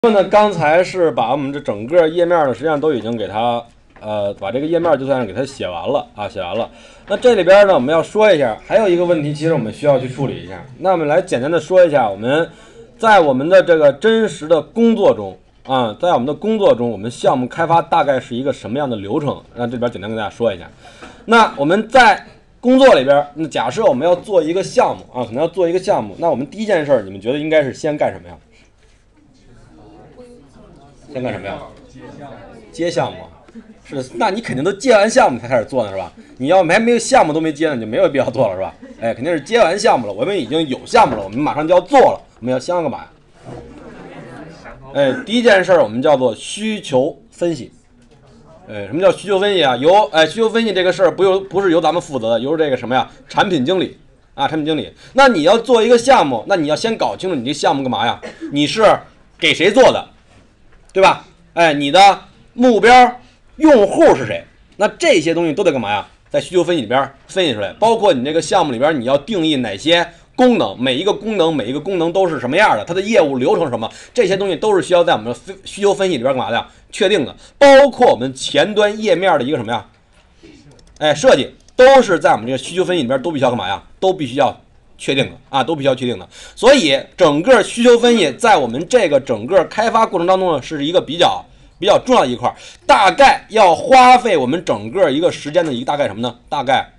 呢，刚才是把我们这整个页面呢，实际上都已经给它把这个页面就算是给它写完了啊，写完了。那这里边呢，我们要说一下，还有一个问题，其实我们需要去处理一下。那我们来简单的说一下，我们在我们的这个真实的工作中啊，在我们的工作中，我们项目开发大概是一个什么样的流程？那这边简单跟大家说一下。那我们在工作里边，那假设我们要做一个项目啊，可能要做一个项目，那我们第一件事，你们觉得应该是先干什么呀？先干什么呀？接项目，是，那你肯定都接完项目才开始做呢，是吧？你要还没有项目都没接呢，你就没有必要做了，是吧？哎，肯定是接完项目了，我们已经有项目了，我们马上就要做了，我们要先干嘛呀？哎，第一件事我们叫做需求分析。哎，什么叫需求分析啊？需求分析这个事儿不是由咱们负责的，由这个什么呀？产品经理啊，产品经理。那你要做一个项目，那你要先搞清楚你这项目干嘛呀？你是给谁做的？对吧？哎，你的目标用户是谁？那这些东西都得干嘛呀？在需求分析里边分析出来，包括你这个项目里边你要定义哪些功能，每一个功能都是什么样的，它的业务流程是什么，这些东西都是需要在我们的需求分析里边干嘛的呀？确定的。包括我们前端页面的一个什么呀？哎，设计都是在我们这个需求分析里边都必须要干嘛呀？都必须要确定的啊，都必须要确定的。所以整个需求分析在我们这个整个开发过程当中呢，是一个比较重要的一块，大概要花费我们整个一个时间的一个大概什么呢？大概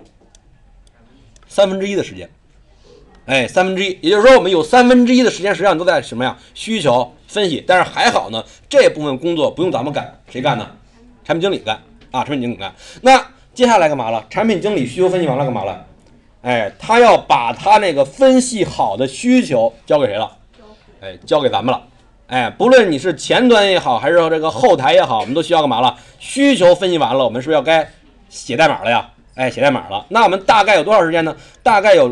1/3的时间。哎，1/3，也就是说我们有1/3的时间实际上都在什么呀？需求分析。但是还好呢，这部分工作不用咱们干，谁干呢？产品经理干啊，产品经理干。那接下来干嘛了？产品经理需求分析完了干嘛了？哎，他要把他那个分析好的需求交给谁了？哎，交给咱们了。哎，不论你是前端也好，还是这个后台也好，我们都需要干嘛了？需求分析完了，我们是不是要该写代码了呀？哎，写代码了。那我们大概有多少时间呢？大概有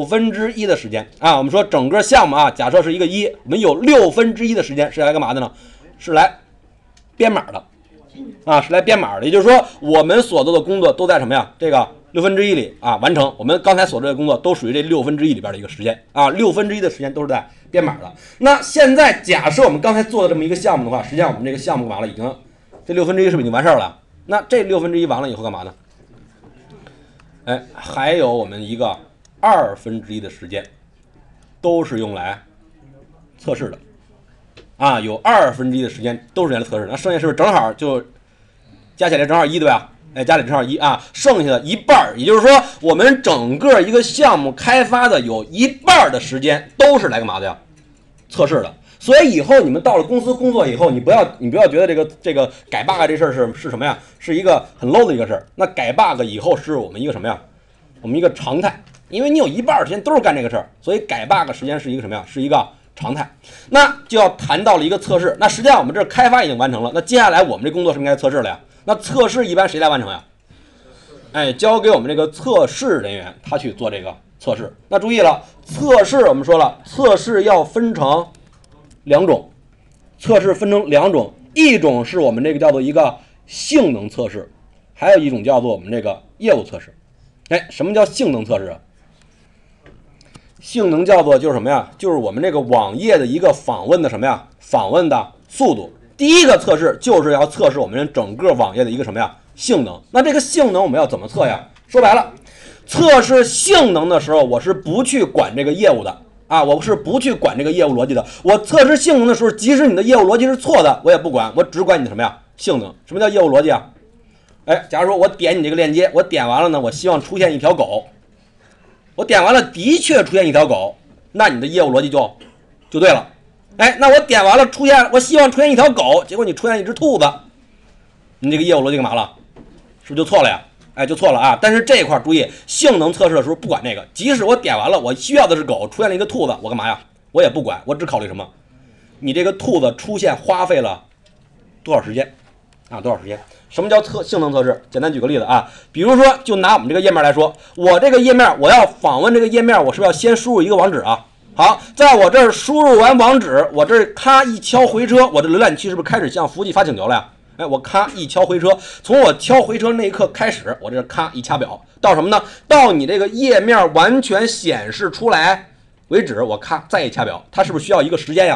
1/6的时间啊。我们说整个项目啊，假设是一个1，我们有1/6的时间是来干嘛的呢？是来编码的啊，是来编码的。也就是说，我们所做的工作都在什么呀？这个1/6里啊完成。我们刚才所做的工作都属于这1/6里边的一个时间啊，1/6的时间都是在编码的。那现在假设我们刚才做的这么一个项目的话，实际上我们这个项目完了，已经这1/6是不是已经完事儿了？那这1/6完了以后干嘛呢？哎，还有我们一个1/2的时间，都是用来测试的啊，有1/2的时间都是用来测试的。那剩下是不是正好就加起来正好1，对吧？哎，加起来正好1啊，剩下的一半，也就是说，我们整个一个项目开发的有一半的时间都是来干嘛的呀？测试的。所以以后你们到了公司工作以后，你不要觉得这个改 bug 这事儿是什么呀？是一个很 low 的一个事儿。那改 bug 以后是我们一个什么呀？我们一个常态，因为你有一半的时间都是干这个事儿，所以改 bug 时间是一个什么呀？是一个常态。那就要谈到了一个测试。那实际上我们这开发已经完成了，那接下来我们这工作是不是应该测试了呀？那测试一般谁来完成呀？哎，交给我们这个测试人员，他去做这个测试。那注意了，测试我们说了，测试要分成2种，测试分成2种，一种是我们这个叫做一个性能测试，还有一种叫做我们这个业务测试。哎，什么叫性能测试啊？性能叫做就是什么呀？就是我们这个网页的一个访问的什么呀？访问的速度。第一个测试就是要测试我们整个网页的一个什么呀？性能。那这个性能我们要怎么测呀？说白了，测试性能的时候，我是不去管这个业务的啊，我是不去管这个业务逻辑的。我测试性能的时候，即使你的业务逻辑是错的，我也不管，我只管你的什么呀？性能。什么叫业务逻辑啊？哎，假如说我点你这个链接，我点完了呢，我希望出现一条狗，我点完了的确出现一条狗，那你的业务逻辑就对了。哎，那我点完了我希望出现一条狗，结果你出现一只兔子，你这个业务逻辑干嘛了？是不是就错了呀？哎，就错了啊！但是这一块注意，性能测试的时候不管这个，即使我点完了，我需要的是狗，出现了一个兔子，我干嘛呀？我也不管，我只考虑什么？你这个兔子出现花费了多少时间啊？多少时间？什么叫性能测试？简单举个例子啊，比如说就拿我们这个页面来说，我这个页面我要访问这个页面，我是不是要先输入一个网址啊？好，在我这儿输入完网址，我这儿咔一敲回车，我这浏览器是不是开始向服务器发请求了呀？哎，我咔一敲回车，从我敲回车那一刻开始，我这咔一掐表，到什么呢？到你这个页面完全显示出来为止，我咔再一掐表，它是不是需要一个时间呀？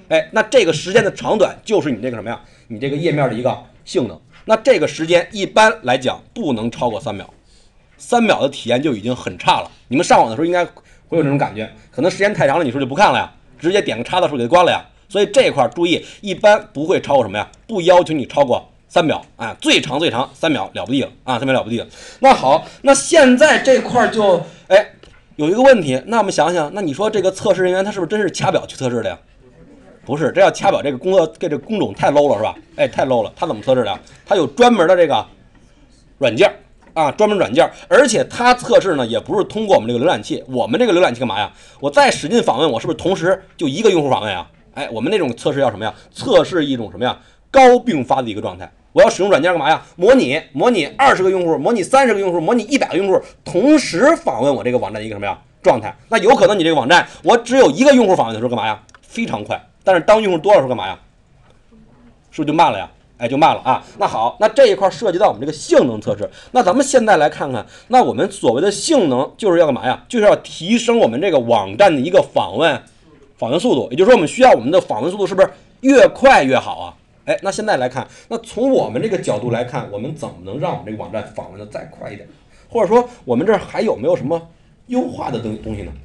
哎，那这个时间的长短就是你这个什么呀？你这个页面的一个性能。那这个时间一般来讲不能超过3秒，3秒的体验就已经很差了。你们上网的时候应该会有这种感觉，可能时间太长了，你说就不看了呀，直接点个叉子数给它关了呀。所以这块注意，一般不会超过什么呀？不要求你超过3秒啊，最长3秒了不地了啊，3秒了不地了。那好，那现在这块就有一个问题，那我们想想，那你说这个测试人员他是不是真是掐表去测试的呀？不是，这要掐表这个工作这个工种太 low 了是吧？哎，太 low 了。他怎么测试的呀？他有专门的这个软件啊，专门软件，而且它测试呢也不是通过我们这个浏览器，我们这个浏览器干嘛呀？我再使劲访问，我是不是同时就一个用户访问啊？哎，我们那种测试叫什么呀？测试一种什么呀？高并发的一个状态。我要使用软件干嘛呀？模拟20个用户，模拟30个用户，模拟100个用户，同时访问我这个网站的一个什么呀状态？那有可能你这个网站我只有1个用户访问的时候干嘛呀？非常快，但是当用户多的时候干嘛呀？是不是就慢了呀？哎，就慢了啊。那好，那这一块涉及到我们这个性能测试。那咱们现在来看看，那我们所谓的性能就是要干嘛呀？就是要提升我们这个网站的一个访问速度，也就是说我们需要我们的访问速度是不是越快越好啊？哎，那现在来看，那从我们这个角度来看，我们怎么能让我们这个网站访问的再快一点？或者说我们这儿还有没有什么优化的东西呢？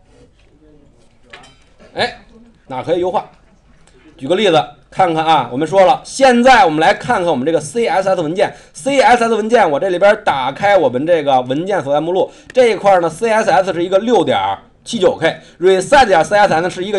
哎，哪可以优化？举个例子看看啊，我们说了，现在我们来看看我们这个 CSS 文件。CSS 文件，我这里边打开我们这个文件所在目录这一块呢 ，CSS 是一个6.79K，reset.css 呢是一个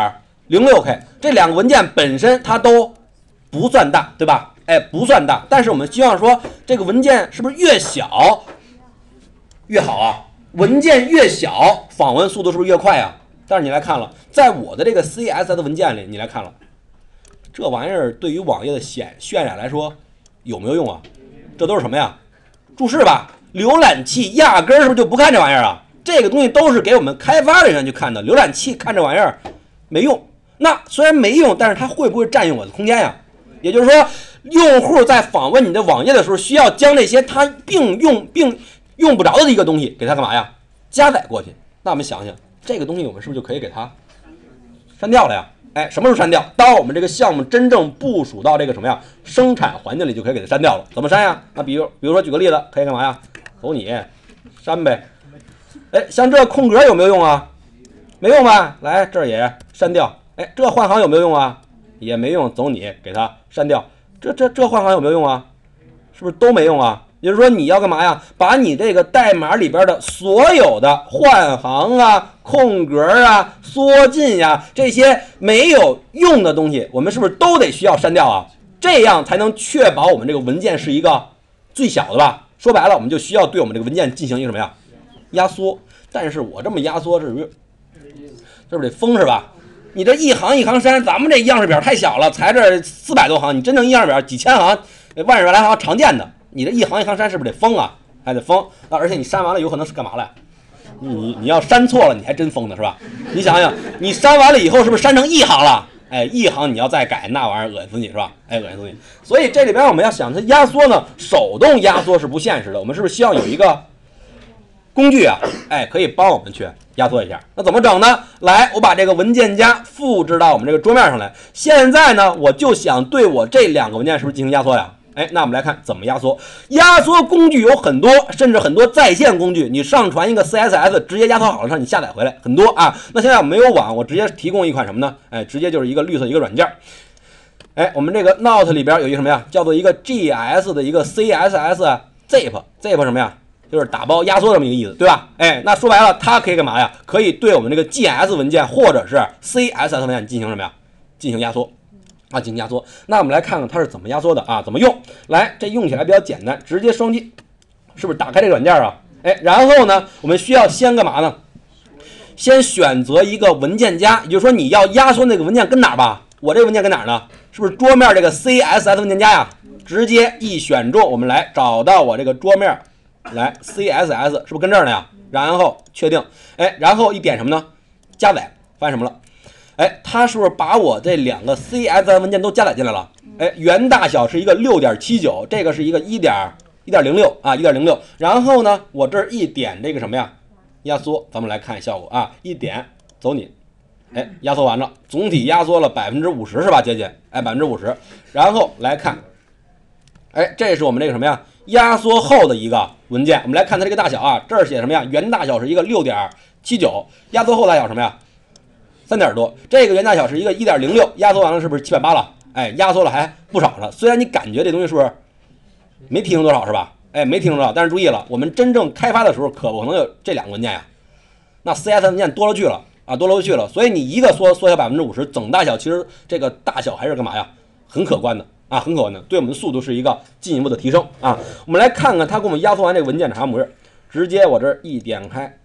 1.06K， 这两个文件本身它都不算大，对吧？哎，不算大，但是我们希望说这个文件是不是越小越好啊？文件越小，访问速度是不是越快啊？但是你来看了，在我的这个 CSS 文件里，你来看了，这玩意儿对于网页的渲染来说有没有用啊？这都是什么呀？注释吧。浏览器压根儿是不是就不看这玩意儿啊？这个东西都是给我们开发人员去看的，浏览器看这玩意儿没用。那虽然没用，但是它会不会占用我的空间呀？也就是说，用户在访问你的网页的时候，需要将那些他并用不着的一个东西给他干嘛呀？加载过去。那我们想想，这个东西我们是不是就可以给它删掉了呀？哎，什么时候删掉？当我们这个项目真正部署到这个什么呀生产环境里，就可以给它删掉了。怎么删呀？那比如说举个例子，可以干嘛呀？走你删呗。哎，像这空格有没有用啊？没用吧？来这儿也删掉。哎，这换行有没有用啊？也没用，走你给它删掉。这换行有没有用啊？是不是都没用啊？也就是说你要干嘛呀？把你这个代码里边的所有的换行啊、空格啊、缩进呀这些没有用的东西，我们是不是都得需要删掉啊？这样才能确保我们这个文件是一个最小的吧？说白了，我们就需要对我们这个文件进行一个什么呀？压缩。但是我这么压缩是不是得疯是吧？你这一行一行删，咱们这样式表太小了，才这400多行，你真正样式表几千行、万来行常见的，你这一行一行删是不是得疯啊？还得疯啊！而且你删完了有可能是干嘛了？你要删错了，你还真疯的是吧？你想想，你删完了以后是不是删成一行了？哎，一行你要再改，那玩意儿恶心死你是吧？哎，恶心死你！所以这里边我们要想它压缩呢，手动压缩是不现实的，我们是不是希望有一个工具啊？哎，可以帮我们去压缩一下。那怎么整呢？来，我把这个文件夹复制到我们这个桌面上来。现在呢，我就想对我这两个文件是不是进行压缩呀？哎，那我们来看怎么压缩。压缩工具有很多，甚至很多在线工具，你上传一个 CSS 直接压缩好了，让你下载回来，很多啊。那现在我没有网，我直接提供一款什么呢？哎，直接就是一个绿色一个软件。哎，我们这个 Note 里边有一个什么呀？叫做一个 GS 的一个 CSS zip 什么呀？就是打包压缩这么一个意思，对吧？哎，那说白了，它可以干嘛呀？可以对我们这个 GS 文件或者是 CSS 文件进行什么呀？进行压缩啊，进行压缩。那我们来看看它是怎么压缩的啊？怎么用？来，这用起来比较简单，直接双击，是不是打开这个软件啊？哎，然后呢，我们需要先干嘛呢？先选择一个文件夹，也就是说你要压缩那个文件跟哪儿吧？我这个文件跟哪儿呢？是不是桌面这个 CSS 文件夹呀？直接一选中，我们来找到我这个桌面。来 CSS 是不是跟这儿呢呀？然后确定，哎，然后一点什么呢？加载，发现什么了？哎，它是不是把我这两个 CSS 文件都加载进来了？哎，原大小是一个6.79，这个是一个1.06啊，1.06。然后呢，我这儿一点这个什么呀？压缩，咱们来看效果啊，一点走你， 哎，压缩完了，总体压缩了50%是吧？接近，哎，50%。然后来看，哎，这是我们这个什么呀？压缩后的一个文件，我们来看它这个大小啊，这儿写什么呀？原大小是一个6.79，压缩后大小什么呀？3点多。这个原大小是一个1.06，压缩完了是不是780了？哎，压缩了还不少了。虽然你感觉这东西是不是没提升多少是吧？哎，没提升多少，但是注意了，我们真正开发的时候可不可能有这2个文件呀？那 CS 文件多了去了啊，多了去了。所以你一个缩小50%，总大小其实这个大小还是干嘛呀？很可观的。啊，很可观的，对我们的速度是一个进一步的提升啊。我们来看看它给我们压缩完这个文件长啥模样。直接我这一点开，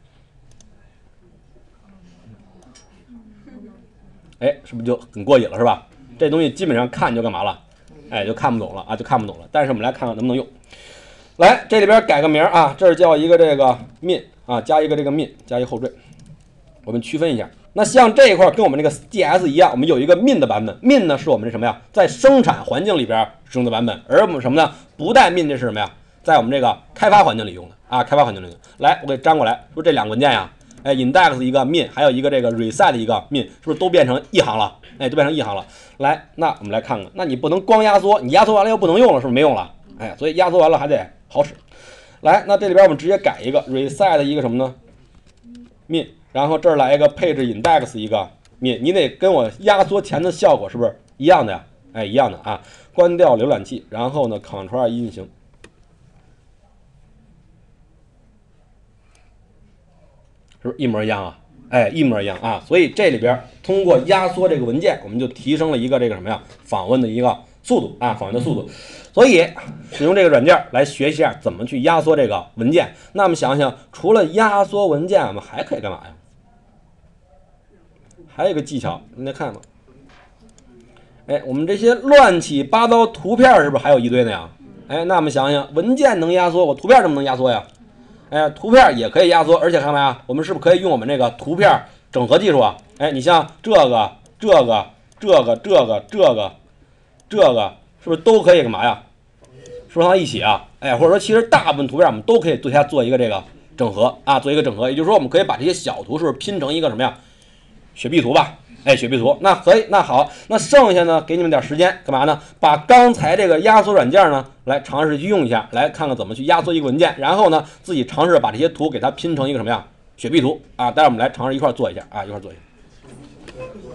哎，是不是就很过瘾了，是吧？这东西基本上看就干嘛了？哎，就看不懂了啊，就看不懂了。但是我们来看看能不能用。来，这里边改个名啊，这儿叫一个这个 min 啊，加一个这个 min， 加一后缀，我们区分一下。那像这一块跟我们这个 DS 一样，我们有一个 min 的版本 ，min 呢是我们这什么呀，在生产环境里边使用的版本，而我们什么呢？不带 min 这是什么呀？在我们这个开发环境里用的啊，开发环境里用的。来，我给粘过来，说这2个文件呀，哎 ，index 一个 min， 还有一个这个 reset 一个 min， 是不是都变成一行了？哎，都变成一行了。来，那我们来看看，那你不能光压缩，你压缩完了又不能用了，是不是没用了？哎，所以压缩完了还得好使。来，那这里边我们直接改一个 reset 一个什么呢 ？min， 然后这儿来一个配置 index 一个 min， 你得跟我压缩前的效果是不是一样的呀？哎，一样的啊。关掉浏览器，然后呢 Ctrl+1 运行，是不是一模一样啊？哎，一模一样啊。所以这里边通过压缩这个文件，我们就提升了一个这个什么呀？访问的一个速度啊，访问的速度。所以使用这个软件来学习一下怎么去压缩这个文件。那么想想，除了压缩文件，我们还可以干嘛呀？还有一个技巧，你来看吧。哎，我们这些乱七八糟图片是不是还有一堆呢呀？哎，那么想想，文件能压缩，我图片怎么能压缩呀？哎，图片也可以压缩，而且干嘛呀？我们是不是可以用我们这个图片整合技术啊？哎，你像这个，是不是都可以干嘛呀？说到一起啊？哎，或者说其实大部分图片我们都可以对它做一个这个整合啊，做一个整合。也就是说，我们可以把这些小图是不是拼成一个什么呀？雪碧图吧？哎，雪碧图。那可以，那好，那剩下呢，给你们点时间干嘛呢？把刚才这个压缩软件呢，来尝试去用一下，来看看怎么去压缩一个文件，然后呢，自己尝试把这些图给它拼成一个什么呀？雪碧图啊。待会儿我们来尝试一块做一下啊，一块做一下。